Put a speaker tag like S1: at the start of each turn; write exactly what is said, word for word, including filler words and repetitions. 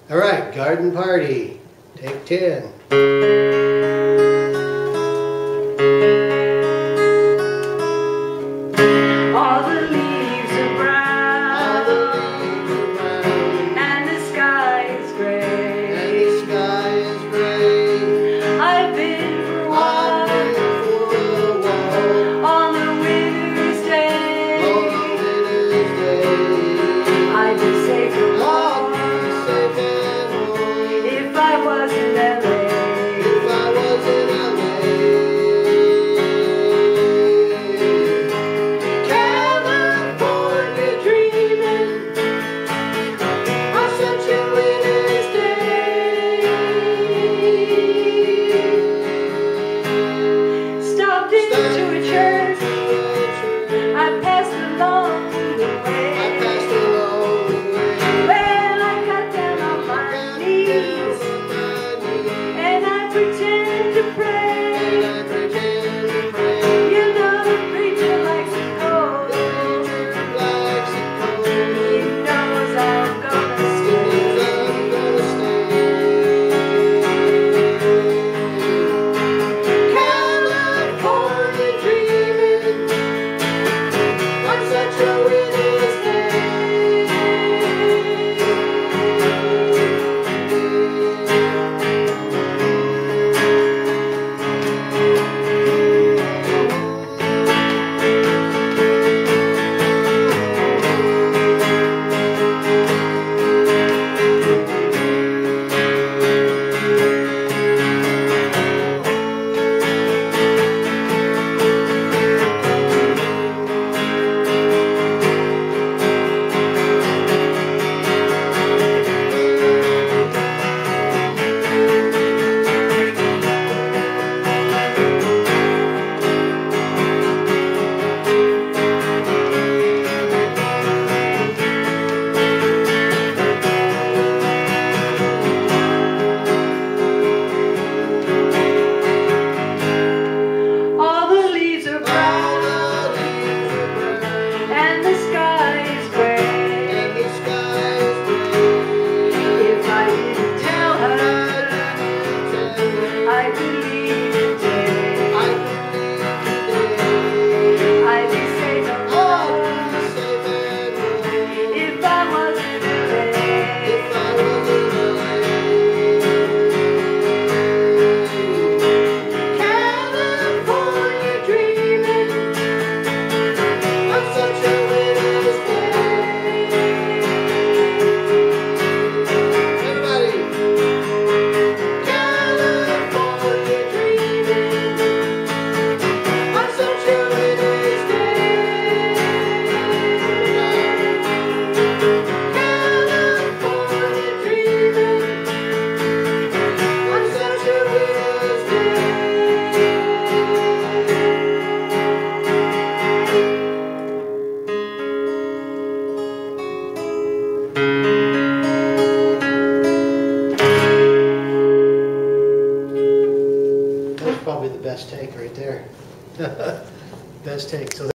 S1: All right, garden party, take ten.
S2: All the leaves are brown, and the sky is gray.
S1: And the sky is gray.
S2: I've been for a walk on the winter's day. I'd be safe and warm if I was in L A. Stopped into a church, I passed along the way. Well, I got down on my knees, and I pretend to pray. You know the preacher likes it cold. He knows I'm gonna stay. California dreaming on such a winter's day. I believe today, I'd be safe and warm if I was in L A. California dreaming of such a winter's day. Everybody. That's probably the best take right there. Best take. So